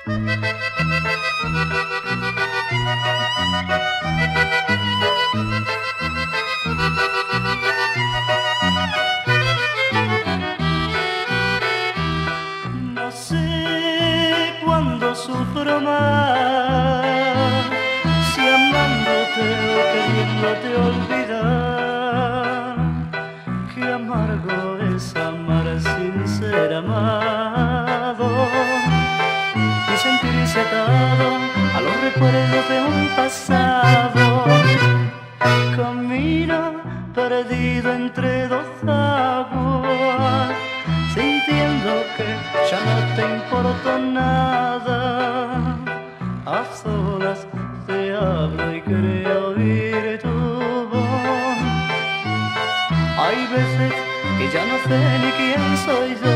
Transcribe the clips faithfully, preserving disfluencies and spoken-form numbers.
No sé cuándo sufro más, si amándote o queriéndote olvidar. Qué amargo es amar sin ser amado y sentirse atado a los recuerdos de un pasado. Camino perdido entre dos aguas, sintiendo que ya no te importo nada. A solas te hablo y creo oír tu voz. Hay veces que ya no sé ni quién soy yo.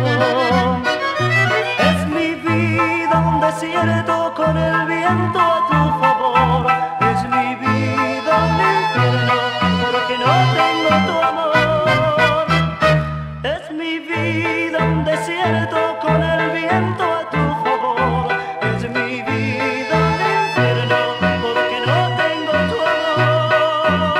Es mi vida un desierto con el viento a tu favor. Es mi vida un infierno porque no tengo tu amor. Es mi vida un desierto con el viento a tu favor. Es mi vida un infierno porque no tengo tu amor.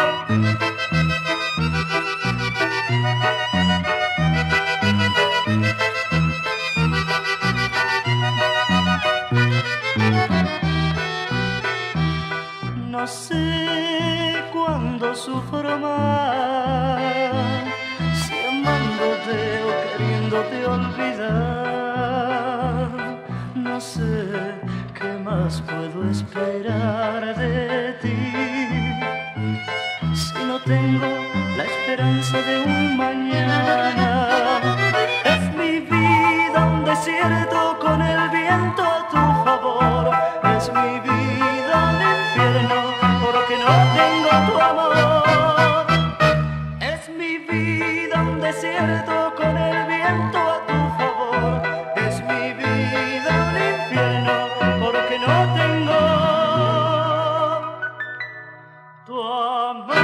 No sé cuándo sufro más, si amándote o queriéndote olvidar. No sé qué más puedo esperar de ti, si no tengo la esperanza de un mañana. Es mi vida un desierto con el viento a tu favor. Es mi vida un infierno porque no tengo tu amor. Es mi vida un desierto con el viento a tu favor. Es mi vida un infierno porque no tengo tu amor.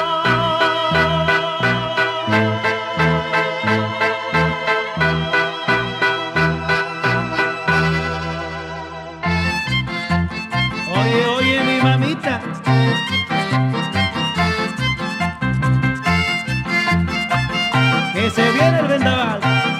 Oye, oye, mi mamita, que se viene el vendaval.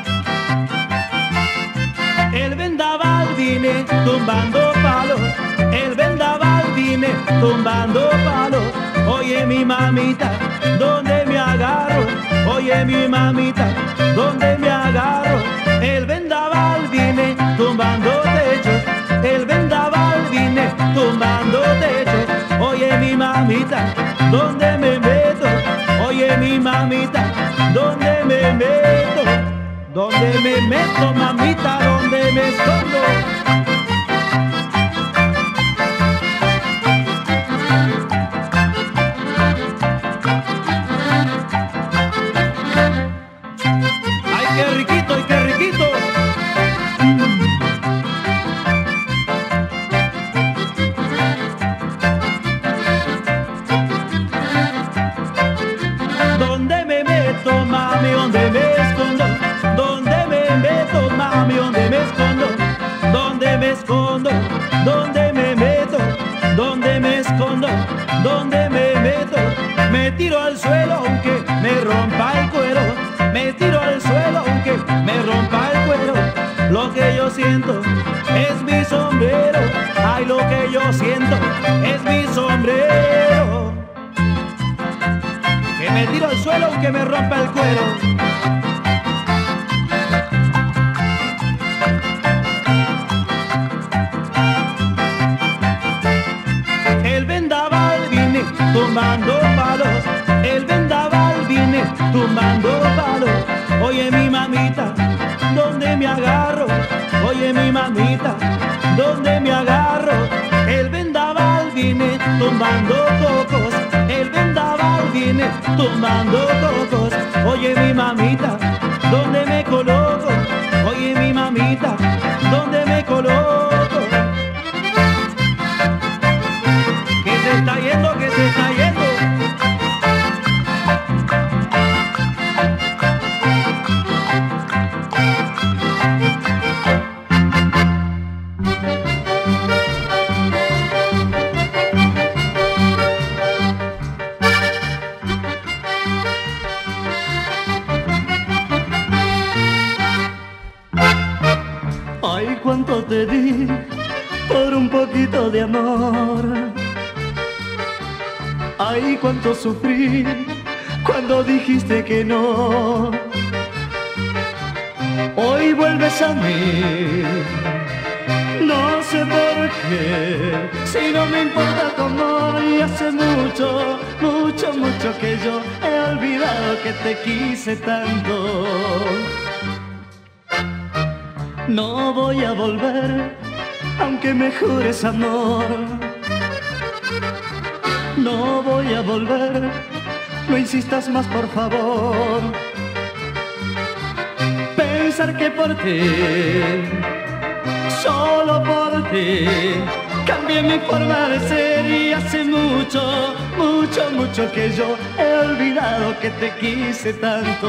El vendaval viene tumbando palos, el vendaval viene tumbando palos. Oye, mi mamita, ¿dónde me agarro? Oye, mi mamita, ¿dónde me agarro? El vendaval viene tumbando techos, el vendaval viene tumbando techos. Oye, mi mamita, ¿dónde me meto? Oye, mi mamita, ¿dónde me meto? ¿Dónde me meto, mamita? ¿Dónde me escondo? ¡Ay, qué riquito, ay, qué riquito! ¿Dónde me meto, mami? ¿Dónde me escondo? ¿Dónde me meto, mami? ¿Dónde me escondo? ¿Dónde me escondo? ¿Dónde me meto? ¿Dónde me escondo? ¿Dónde me meto? Me tiro al suelo aunque me rompa el cuero. Me tiro al suelo aunque me rompa el cuero. Lo que yo siento es mi sombrero. Ay, lo que yo siento es mi sombrero. Que me tiro al suelo aunque me rompa el cuero. El vendaval viene tumbando palos, el vendaval viene tumbando palos. Oye, mi mamita, ¿dónde me agarro? Oye, mi mamita, ¿dónde me agarro? El vendaval viene tumbando cocos, el vendaval viene tumbando cocos. Oye, mi mamita, ¿dónde me coloco? Oye, mi mamita, ¿dónde me coloco? Que se está yendo, que se está yendo. poco te di por un poquito de amor. Ay, cuánto sufrí cuando dijiste que no. Hoy vuelves a mí, no sé por qué, si no me importa tu amor. Y hace mucho, mucho, mucho que yo he olvidado que te quise tanto. No voy a volver, aunque me jures amor. No voy a volver, no insistas más por favor. Pensar que por ti, solo por ti, cambié mi forma de ser. Y hace mucho, mucho, mucho que yo he olvidado que te quise tanto.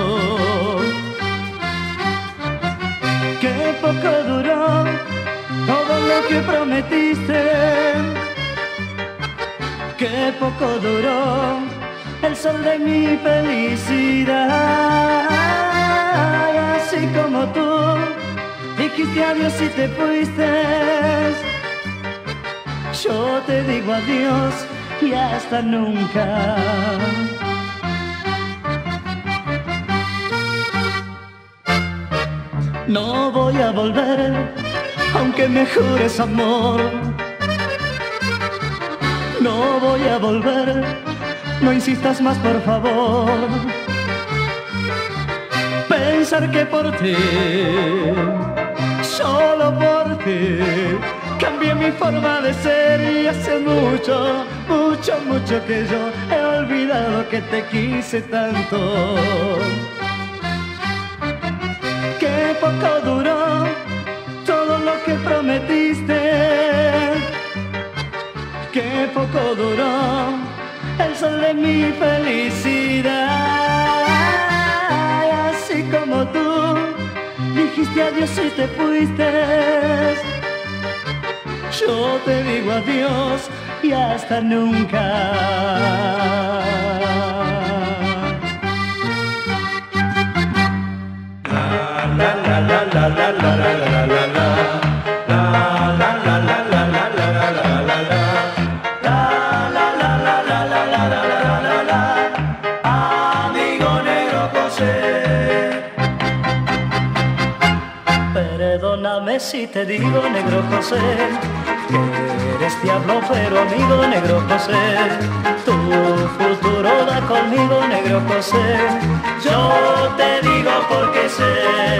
Qué poco duró todo lo que prometiste. Qué poco duró el sol de mi felicidad. Así como tú dijiste adiós y te fuiste, yo te digo adiós y hasta nunca. No voy a volver, aunque me jures amor. No voy a volver, no insistas más por favor. Pensar que por ti, solo por ti, cambié mi forma de ser. Y hace mucho, mucho, mucho que yo he olvidado que te quise tanto. Qué poco duró todo lo que prometiste. Qué poco duró el sol de mi felicidad. Así como tú dijiste adiós y te fuiste, yo te digo adiós y hasta nunca. La la la la la la la la la la. Perdóname si te digo, negro José, que eres diablo pero amigo, negro José. Tu futuro va conmigo, negro José. Yo te digo porque sé.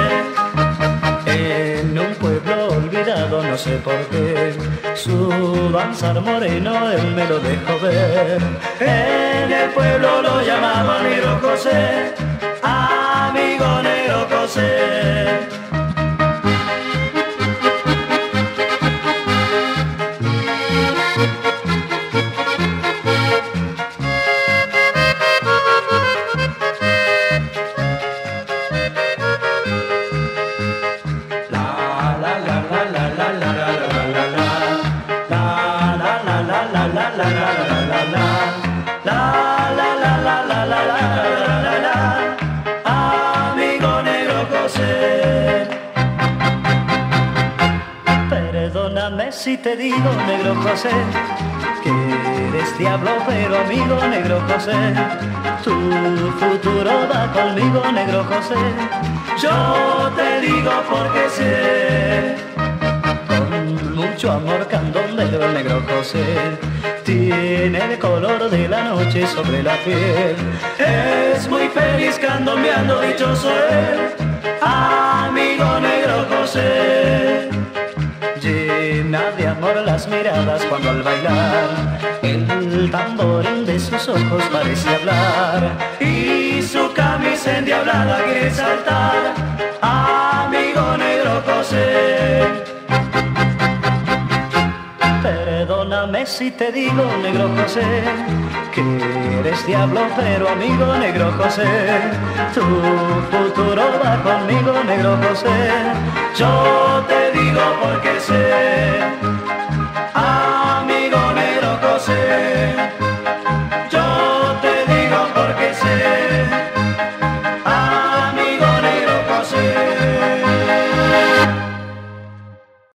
En un pueblo olvidado, no sé por qué, su danzar moreno él me lo dejó ver. En el pueblo lo llamaban negro José, amigo negro José. Amigo negro José, perdóname si te digo, negro José, que eres diablo pero amigo, negro José. Tu futuro va conmigo, negro José. Yo te digo porque sé. Con mucho amor candombero, el negro José tiene el color de la noche sobre la piel. Es muy feliz candombeando, dichoso él, amigo negro José. Llena de amor las miradas cuando al bailar el tamborín de sus ojos parece hablar. Y su camisa endiablada quiere saltar, amigo negro José. Perdóname si te digo, negro José, que eres diablo pero amigo, negro José. Tu futuro va conmigo, negro José. Yo te digo porque sé.